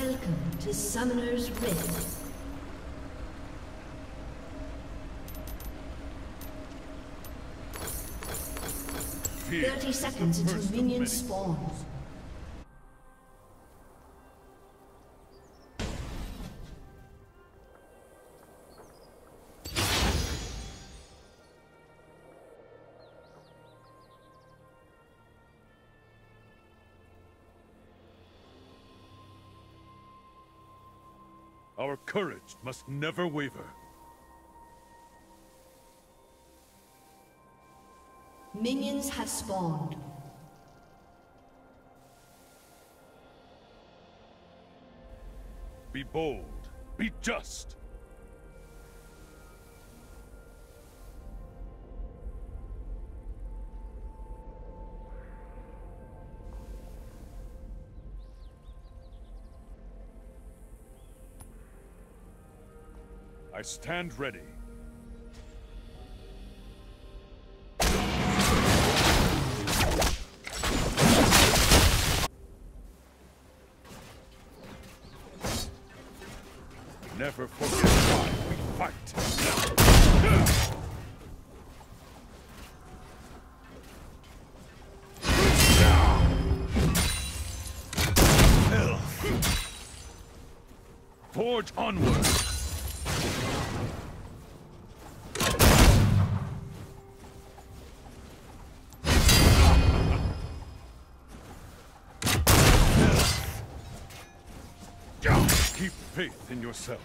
Welcome to Summoner's Rift. Fear 30 seconds until first of minions many. spawn. Our courage must never waver. Minions have spawned. Be bold. Be just. I stand ready. Never forget why we fight. Forge onward. Keep faith in yourself.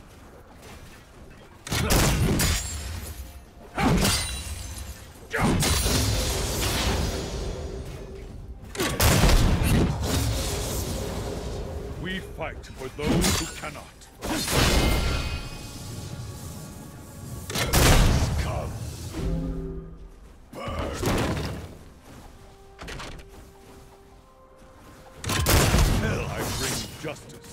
We fight for those who cannot. Come. Burn. I bring justice.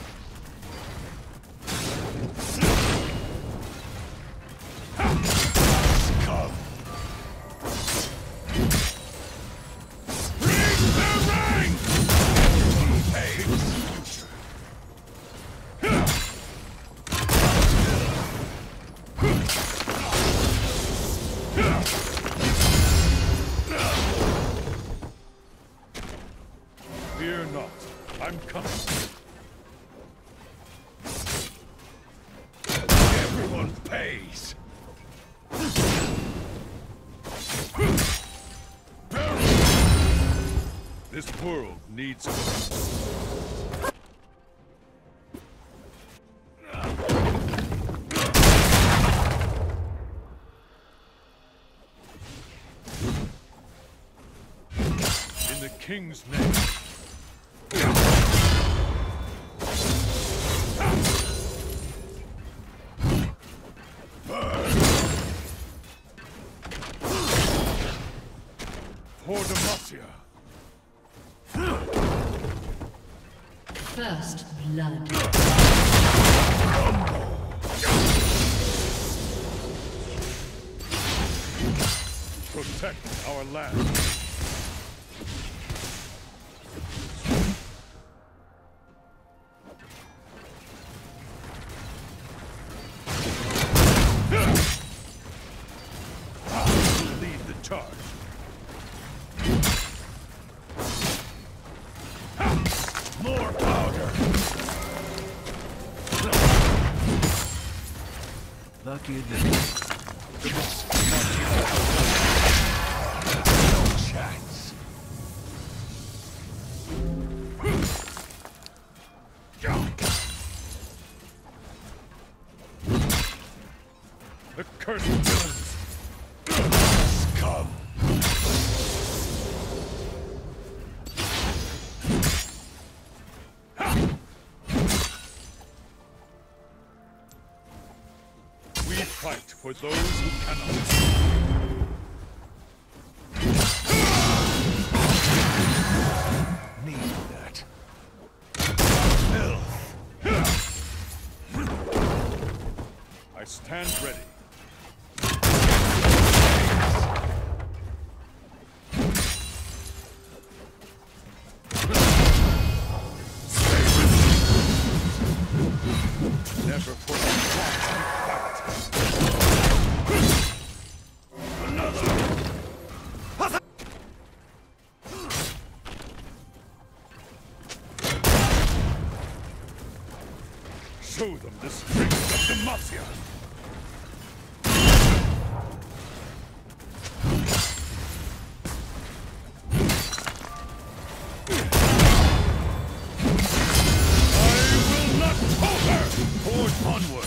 Come. Bring the rank! Pain's future. Fear not, I'm coming. Everyone pays. This world needs hope. In the King's name. For Demacia. First blood. Protect our land. Lead the charge. More powder. Lucky this. No chance. The cursed villains. Come. We fight for those who cannot. Need that. I stand ready. Never forget show them the strength of Demacia! I will not falter! Forge onward!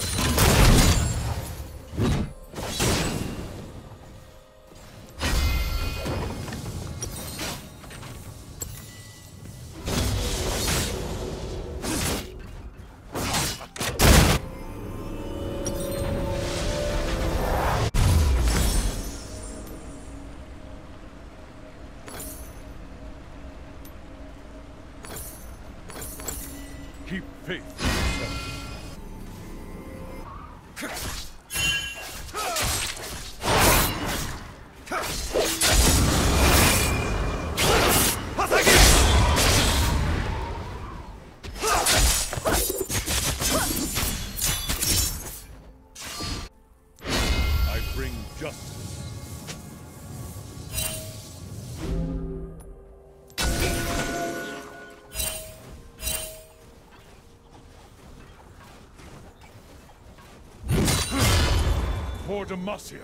Keep faith in yourself. I bring justice. For Demacia.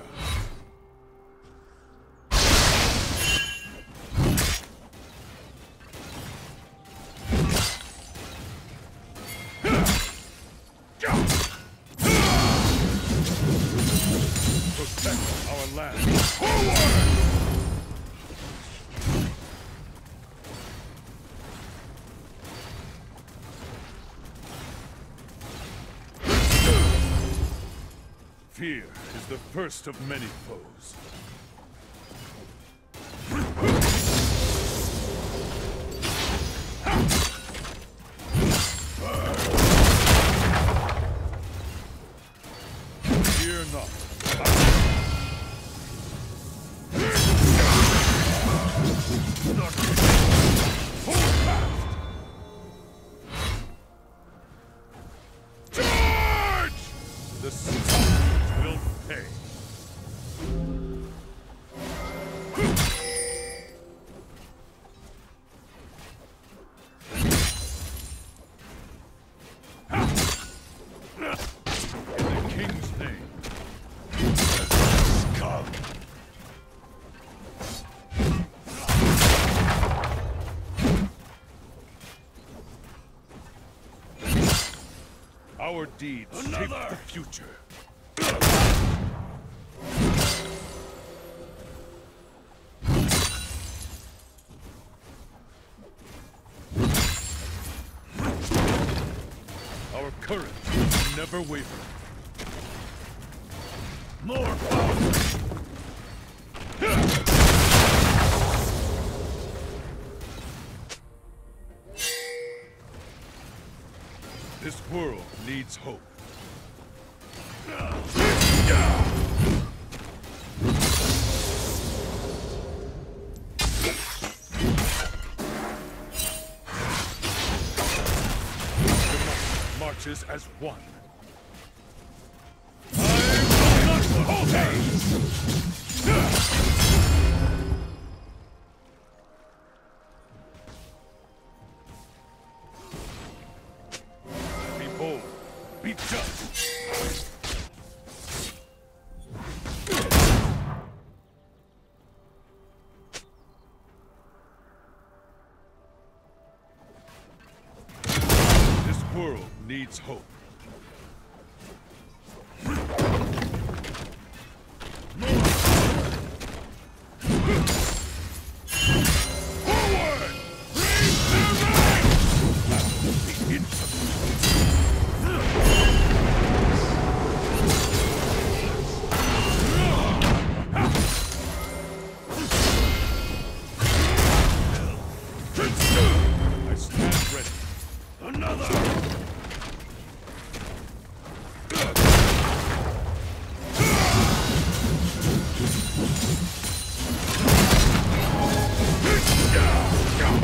Protect our land. Forward! Fear is the first of many foes. Fear not. Hold fast! Charge! The Spartans will pay. In the king's name. Come. Our deeds shape the future. Our courage never waver. More power! This world needs hope. Marches as one. I will not falter! Be bold. Be just. This world needs hope. Forward! Raise their ranks! The I stand ready. Another!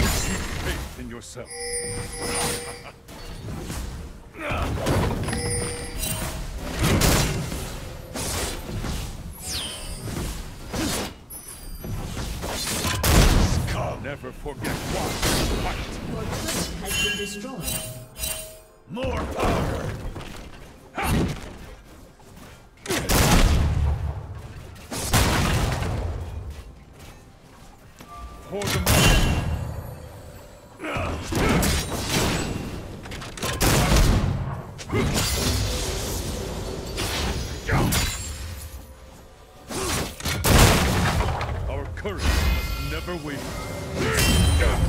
Keep faith in yourself. More power! For the moment. Our courage must never waver.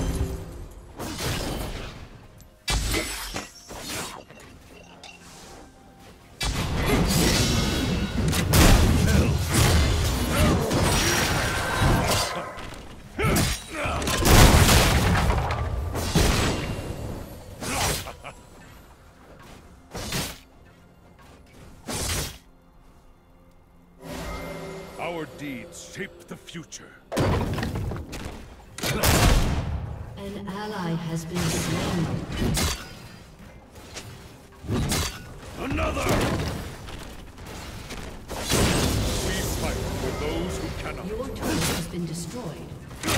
Our deeds shape the future. An ally has been slain. Another! We fight for those who cannot. Your turret has been destroyed.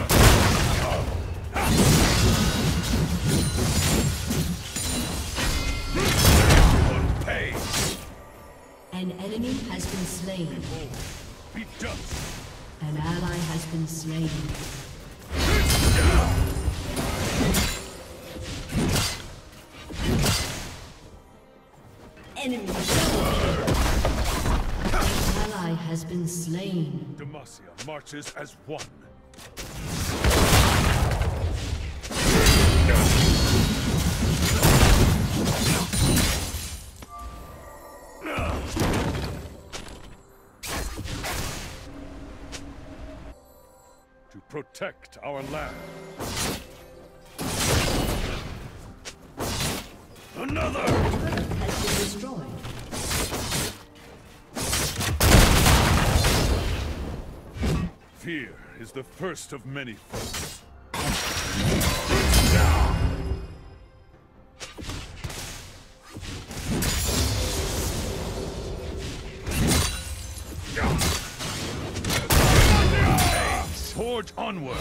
Everyone pays! An enemy has been slain. Be just. An ally has been slain. Enemy double kill. An ally has been slain. Demacia marches as one. To protect our land. Another! Turret has been destroyed. Fear is the first of many foes. Forge onward!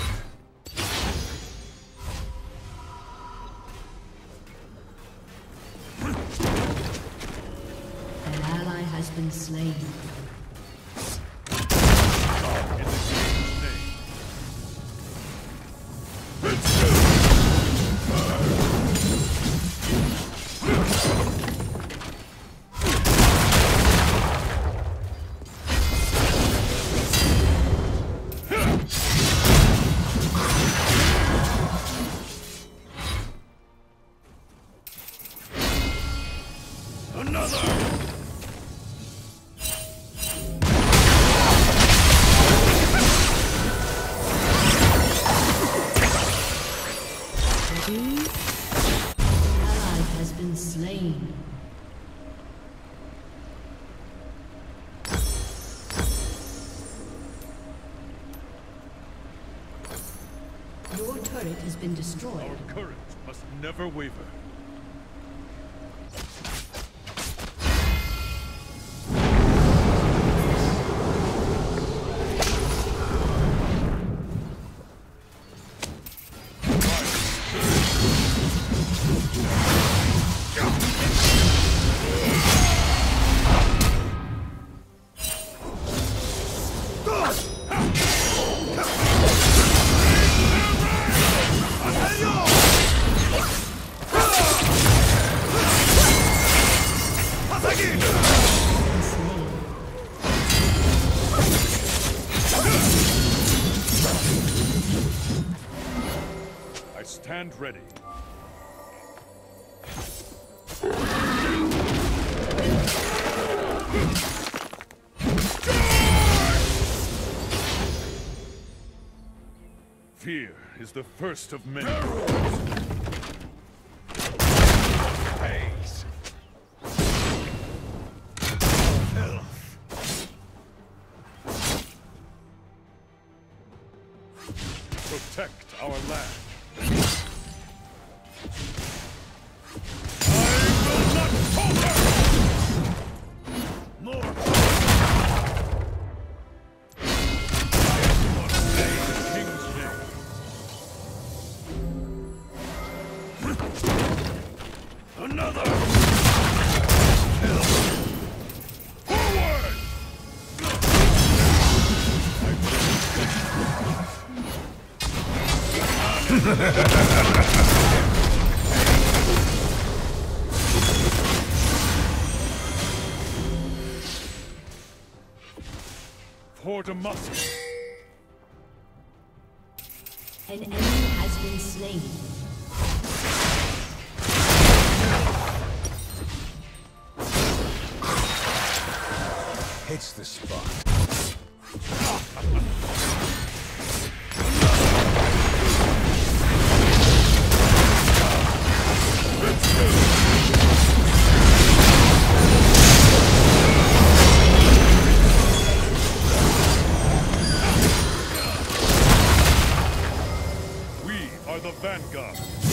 An ally has been slain. In the king's name. Another! Ally has been slain. Your turret has been destroyed. Our courage must never waver. I stand ready. Fear is the first of many. Pays! Protect our land. More! King's name. Another! For Demacia. An enemy has been slain. Hits the spot. We are the Vanguard.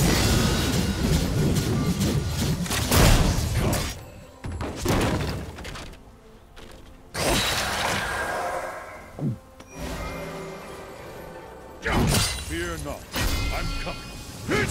Fear not, I'm coming.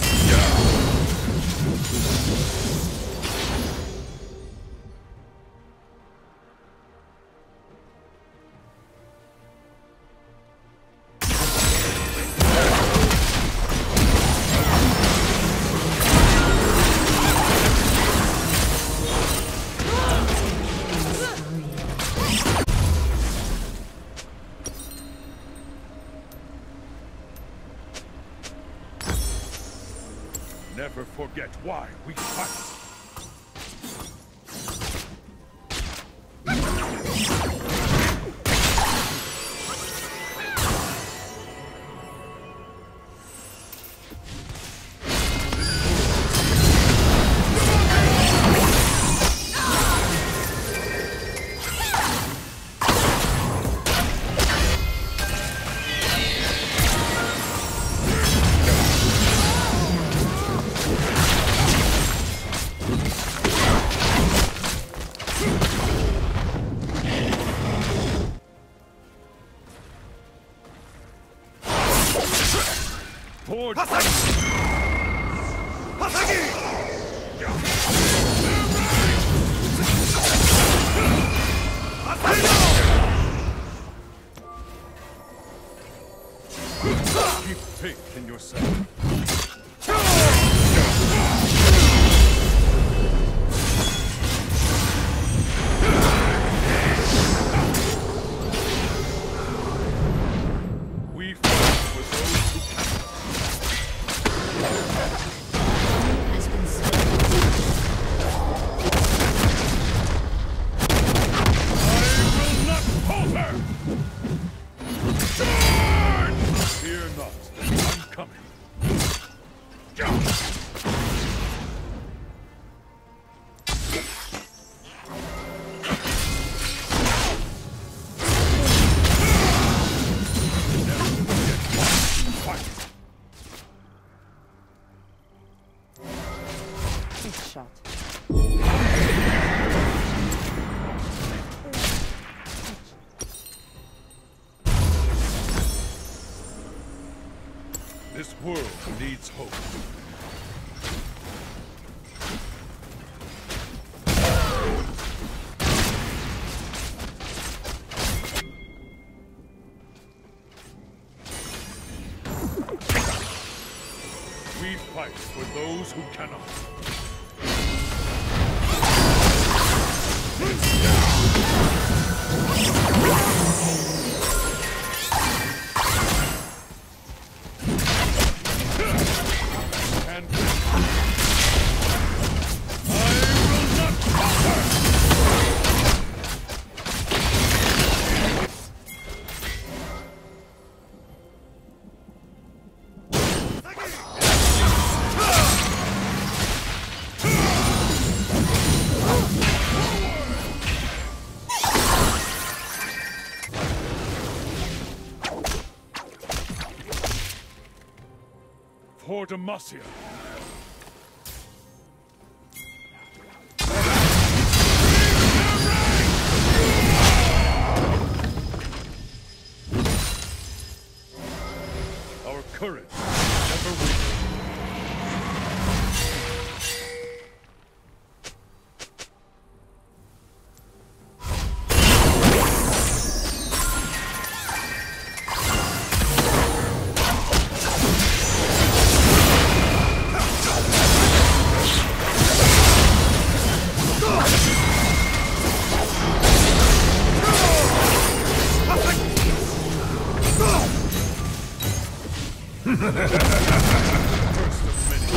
Never forget why we fight. Toward keep faith in yourself. We fight for those who cannot. Has been slain. I will not falter! Charge! Fear not, I'm coming. Fight! Good shot. This world needs hope. We fight for those who cannot. And I will not falter! For Demacia. Our courage never weakens. First of many.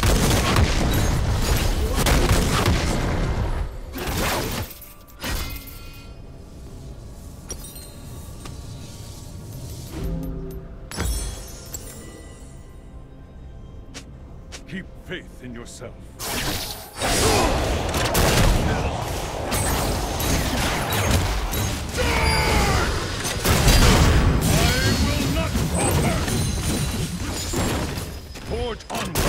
Keep faith in yourself. Forge onward!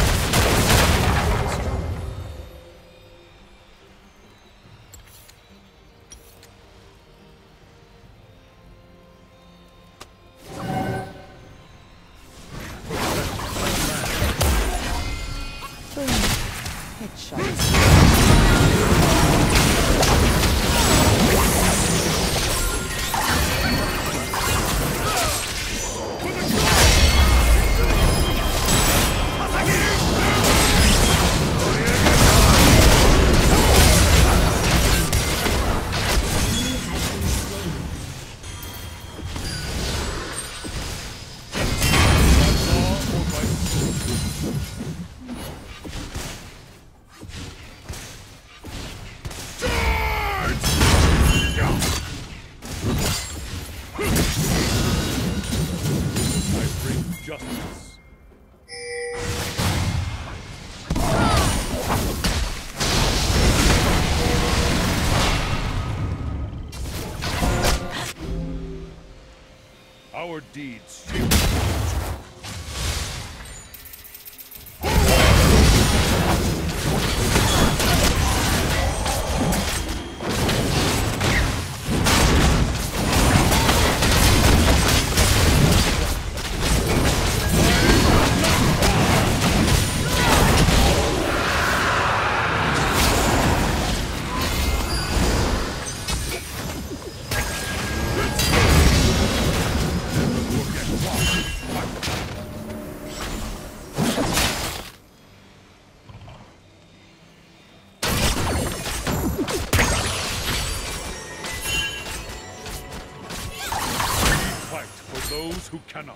Justice. Our deeds shape the future. Those who cannot.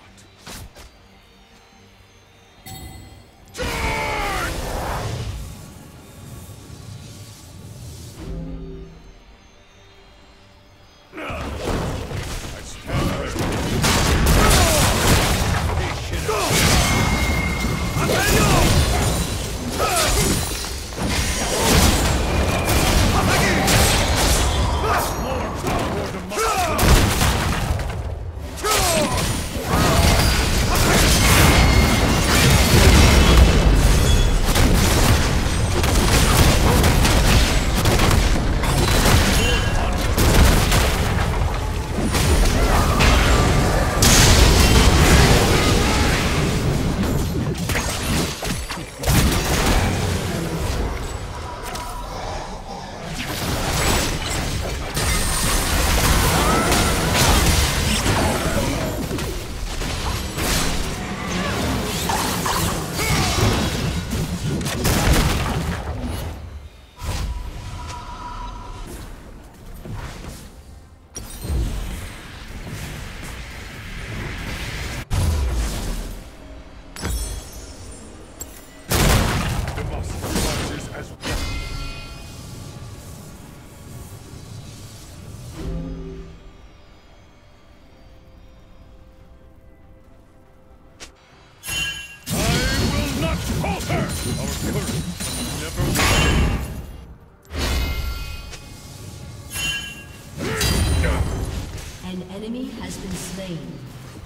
An enemy has been slain.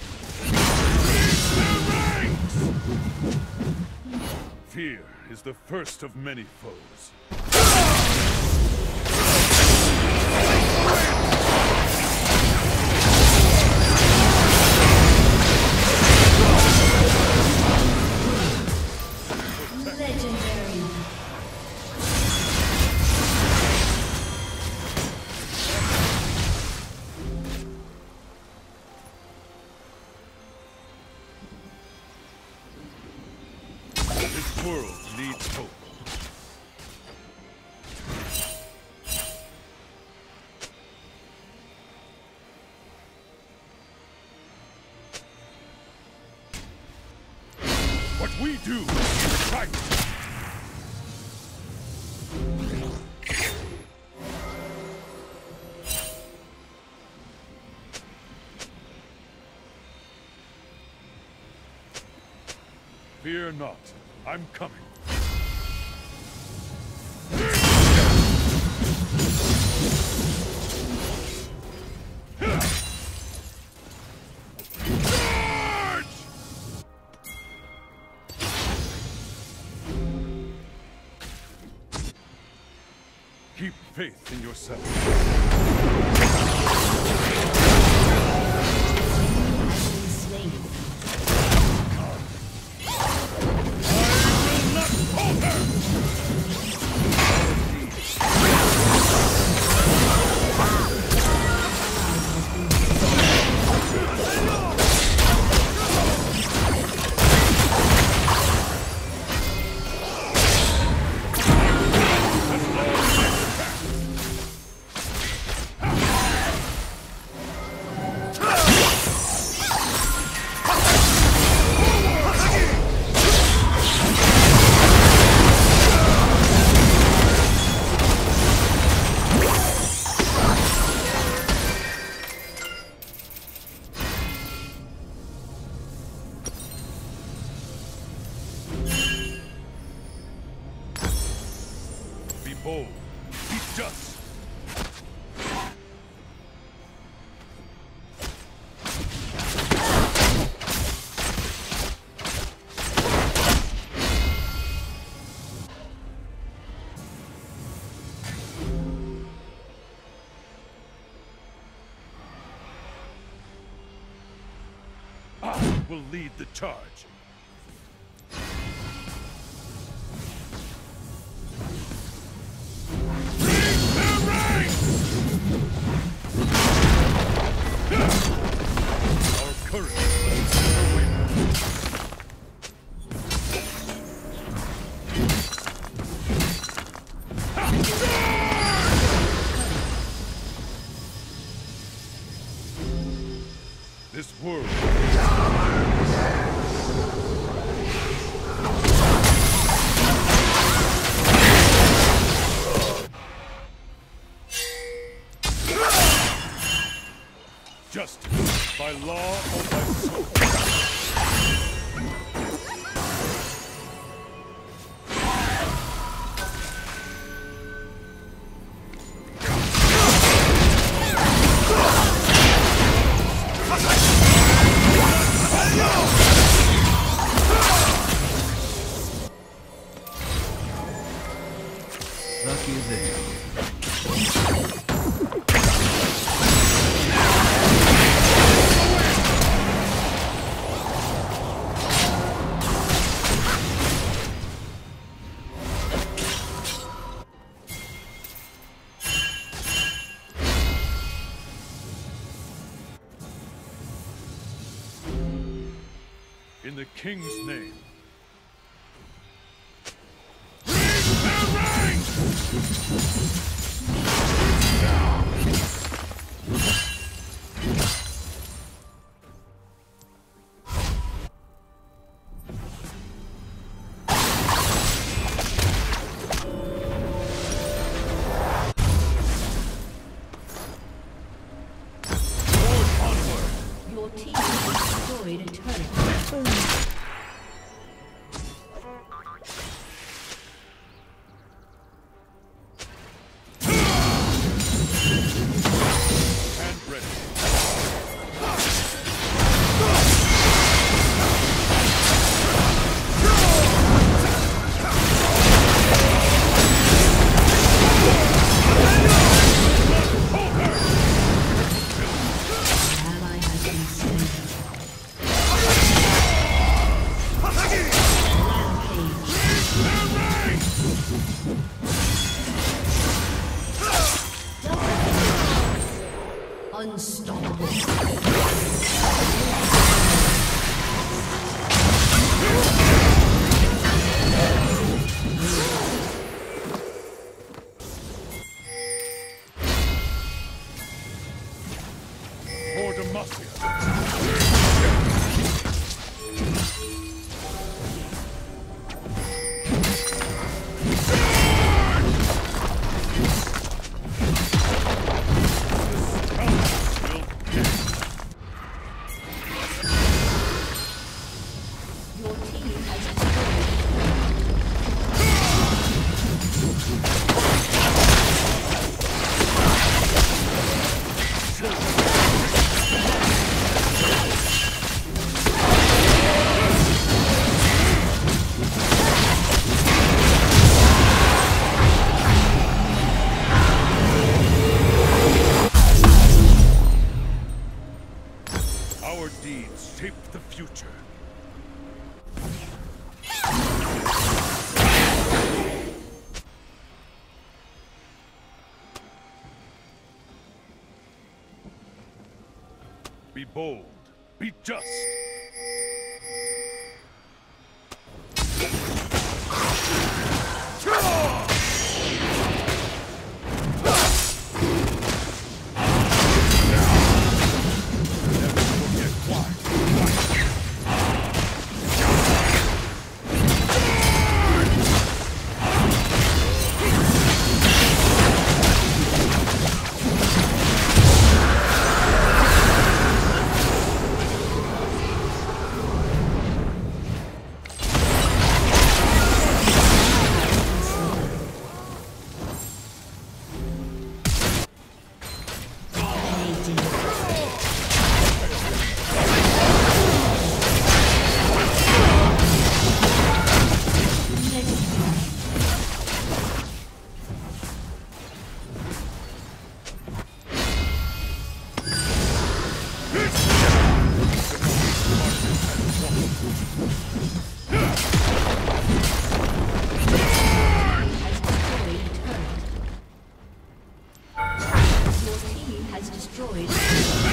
Fear is the first of many foes. Legendary. This world needs hope. we do is fight. Fear not, I'm coming. Keep faith in yourself. Be bold. Be just. I will lead the charge. Our courage is never wavering. This world justice by law or by sword. Lucky there. In the king's name. Your team has destroyed a turret. And ready. Ally has been slain. Unstoppable. For Demacia. future. Be bold. Be just. Your team has destroyed